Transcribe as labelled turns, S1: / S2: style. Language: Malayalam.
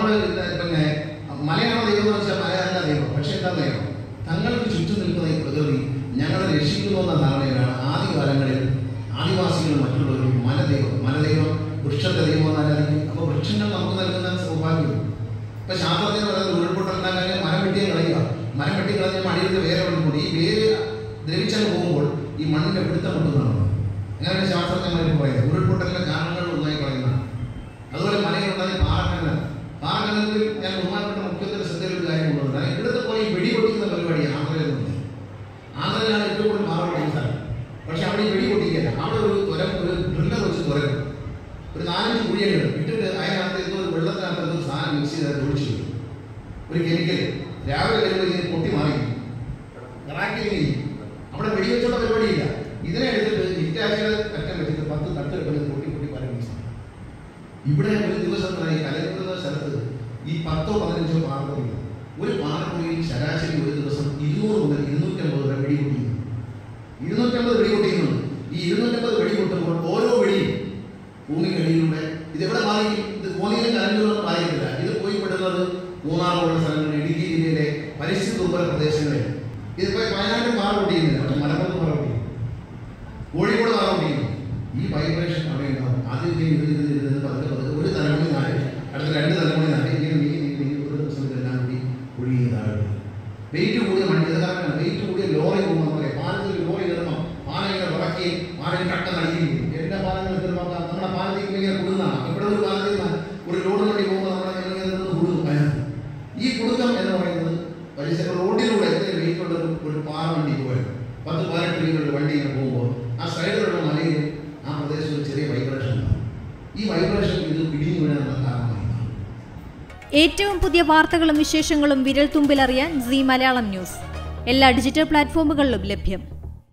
S1: നമ്മൾ പിന്നെ മലയാള ദൈവം എന്ന് വെച്ചാൽ മലയാള ദൈവം. പക്ഷെ എന്താ ദൈവം തങ്ങൾക്ക് ചുറ്റും നിൽക്കുന്ന ഈ പ്രകൃതി ഞങ്ങളെ രക്ഷിക്കുന്നു എന്ന ധാരണയിലാണ് ആദ്യകാലങ്ങളിൽ ആദിവാസികളും മറ്റുള്ളവരും മലദൈവം വൃക്ഷത്തെ ദൈവം എന്നാലായിരിക്കും. അപ്പോൾ വൃക്ഷങ്ങൾ നമുക്ക് നൽകുന്ന സൗഭാഗ്യം. ഇപ്പം ശാസ്ത്രത്തിന് പറയുന്നത് ഉരുൾപൊട്ടലുണ്ടാകാൻ മരം വെട്ടിയെ കളയുക. മരം വെട്ടി കളഞ്ഞ മടിയിൽ വേറെ കൊണ്ടുപോയി ഈ വേര് ദ്രവിച്ചങ്ങ് പോകുമ്പോൾ ഈ മണ്ണിൻ്റെ പിടുത്തം കൊണ്ടുവന്നാണ്. അങ്ങനെയാണ് ശാസ്ത്രജ്ഞന്മാർ പറയുന്നത്. ഉരുൾപൊട്ടലിൻ്റെ കാരണങ്ങൾ ഒന്നായി കളയുന്നതാണ്. അതുപോലെ മലയിലുണ്ടായ പാറക്കനലിൽ ഞാൻ ബഹുമാനപ്പെട്ട മുഖ്യത്തിന് ശ്രദ്ധയിൽ ഒരു കാര്യം കൊണ്ടുവന്നത് ഇവിടുത്തെ പോയി വെടിപൊട്ടിക്കുന്ന പരിപാടി ആന്ധ്രയിലുണ്ട്. ആന്ധ്രയിലാണ് ഏറ്റവും കൂടുതൽ പാറ പൊട്ടിക്കുന്ന സ്ഥലം. പക്ഷെ അവിടെ ഈ വെടിപൊട്ടിക്കല്ല, അവിടെ ഒരു ഡ്രില്ലർ വെച്ച് തുരക്കും. ഒരു 4-5 കുഴികൾ ഇട്ടിട്ട് അതിനകത്ത് എന്തോ ഒരു വെള്ളത്തിനകത്ത് എന്തോ സാധനം മിക്സ് ചെയ്ത് ഒഴിച്ചു വരും. ഒരു കെമിക്കൽ രാവിലെ വരുമ്പോൾ ഇതിന് പൊട്ടി മാറി റാക്കിങ് അവിടെ വെടിവെച്ചുള്ള പരിപാടിയില്ല. ഇതിനെ എടുത്തിട്ട് ഇറ്റാച്ചിയുടെ അറ്റം വെച്ചിട്ട് 10 തട്ട് കിട്ടുന്നത് പൊട്ടി പല മിക്സ്. ഇവിടെ ഒരു ദിവസം കലക്കുന്ന സ്ഥലത്ത് ഈ 10-15 പാറപ്പൊടികൾ. ഒരു പാറപ്പൊടിയിൽ ശരാശരി ഒരു ദിവസം 200 മുതൽ 250 വരെ വെടിപൊട്ടിക്കുന്നു. 250 വെടിപൊട്ടിക്കുന്നുണ്ട്. ഈ 250 വെടിപൊട്ടുമ്പോൾ ഓരോ വെടിയും ഭൂമിക്കടിയിലൂടെ ഇതെവിടെ ബാധിക്കും? ഇത് കോന്നിയിലും കലഞ്ഞൂരൊന്നും ബാധിക്കില്ല. ഇത് പോയി പെടുന്നത് മൂന്നാർ പോലുള്ള സ്ഥലങ്ങളിൽ, ഇടുക്കി ജില്ലയിലെ പരിസ്ഥിതി ദുർബല പ്രദേശങ്ങളിൽ. ഇതിപ്പോൾ വയനാട്ടിൽ പാറ പൊട്ടിക്കുന്നില്ല, പക്ഷെ മലപ്പുറത്ത് പാറ പൊട്ടിക്കുന്നു, കോഴിക്കോട് പാറ പൊട്ടിക്കുന്നു. ഈ വൈബ്രേഷൻ അവിടെ ഉണ്ടാവും. ആദ്യം ഒരു തലമുടി നാല്, അടുത്ത 2 തലമുടി നാല്, ഇങ്ങനെ നീങ്ങി ഒരു ദിവസം ഇതെല്ലാം കൂടി ഒഴുകി താഴെ. വെയിറ്റ് കൂടിയ വണ്ടി ഇത് കാരണം വെയിറ്റ് കൂടിയ ലോറി പോകുമ്പോൾ പറയാം, പാലത്തിൽ ലോറി കയറുമ്പോൾ പാലം ഇങ്ങനെ ഉറക്കുകയും പാലം കട്ട നൽകിയിരിക്കും. എല്ലാ പാലങ്ങളും കയറുമ്പോൾ നമ്മുടെ പാലത്തിൽ ഇങ്ങനെ കൊടുക്കുന്നതാണ്. ഇവിടെ ഒരു പാലത്തിൽ ഒരു ലോഡ് വണ്ടി പോകുമ്പോൾ നമ്മളെ കൊടുക്കും. ഈ കുടുക്കം എന്ന് പറയുന്നത് പരിസര റോഡിലൂടെ എത്ര വെയിറ്റുള്ള ഒരു പാറ വണ്ടി പോയത് 10-18 കിലോമീറ്റർ വണ്ടി ഇങ്ങനെ പോകുമ്പോൾ ആ സൈഡിലുള്ള മലയിൽ ആ പ്രദേശത്ത് ഒരു ചെറിയ വൈബ്രേഷൻ ഉണ്ടാകും. ഈ വൈബ്രേഷൻ ഇത് പിടിഞ്ഞു വീഴാനുള്ള കാരണമാണ്.
S2: ഏറ്റവും പുതിയ വാർത്തകളും വിശേഷങ്ങളും വിരൽ തുമ്പിലറിയാൻ സീ മലയാളം ന്യൂസ് എല്ലാ ഡിജിറ്റൽ പ്ലാറ്റ്ഫോമുകളിലും ലഭ്യം.